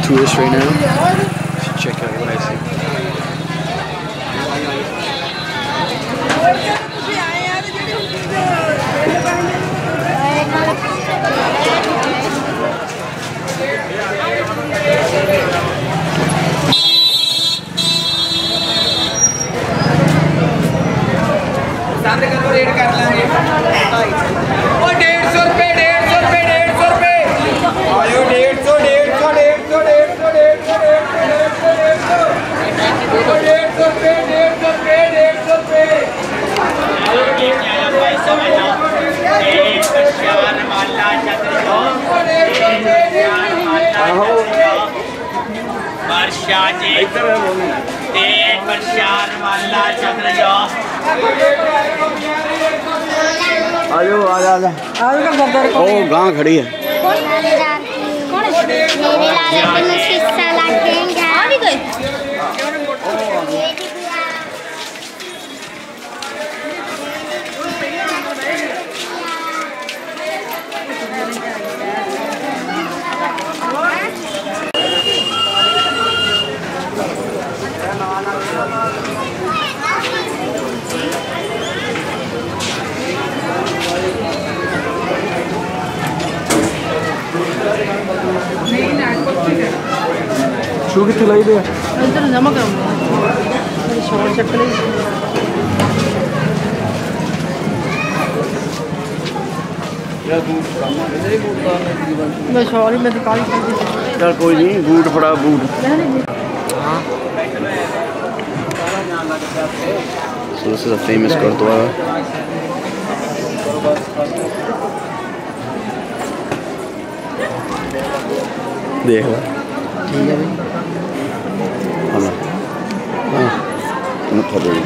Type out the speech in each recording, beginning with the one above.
tourists right now. Check out what I see. ओ गां खड़ी है। शू कितने लाई दे इधर जमा करूंगा मेरी शॉर्ट चक्कर यार बूट इधर ही बूट मैं सॉरी मैं निकाल कर दी चल कोई नहीं बूट फड़ा बूट हां so this is a famous gurdwara देख लो ठीक है भाई हां हां मत दे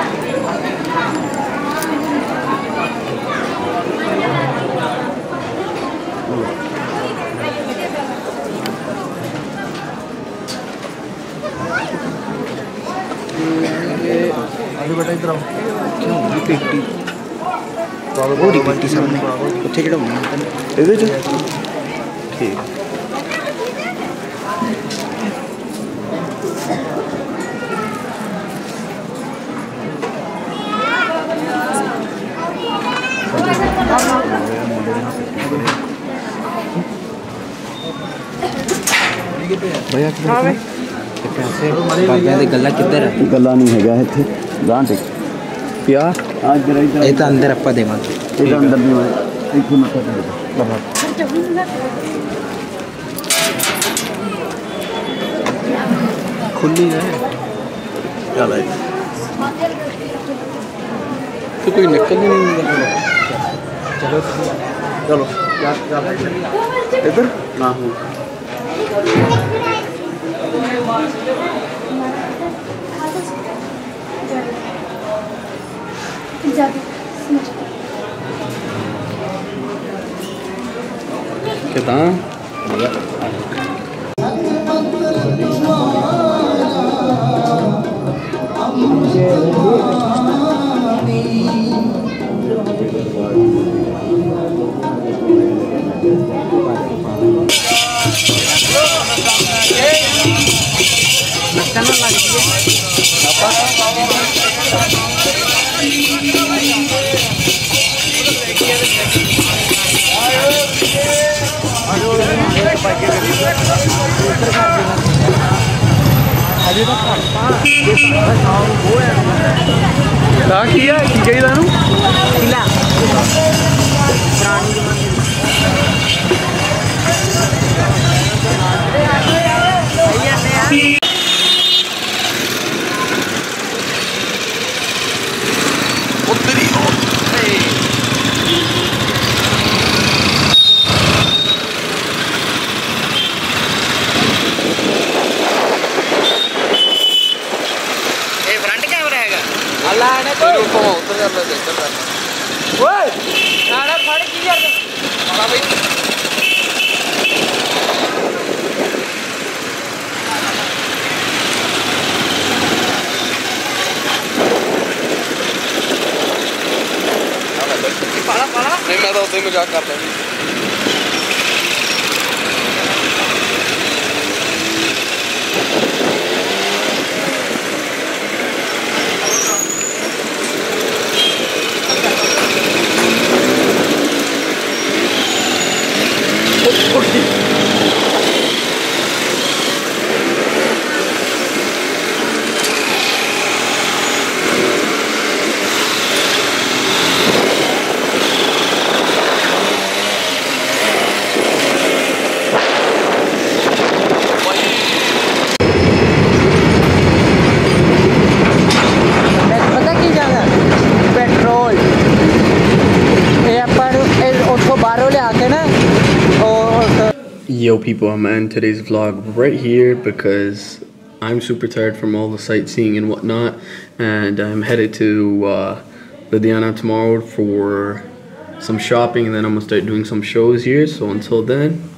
आगे बेटा इधर आओ क्यों पेटी बाबा बड़ी पेटी सामने ਉੱਥੇ ਜਿਹੜਾ ਹੁੰਦਾ ਇਹਦੇ ਚ ठीक भैया पैसे बाबे दे गल्ला किधर है गल्ला नहीं हैगा इथे गां टिक पिया आज जरा इधर ए तो अंदर अपा देवांगे ए तो अंदर नहीं है इथे मत कर बाबा खुली है चल आई तो कोई निकल नहीं निकल चलो चलो क्या इधर ना हो कितना नहीं मैं तो उसे मजाक करता हूँ Yo people, I'm gonna end today's vlog right here because I'm super tired from all the sightseeing and whatnot, and I'm headed to Ludhiana tomorrow for some shopping, and then I'm gonna start doing some shows here. So until then,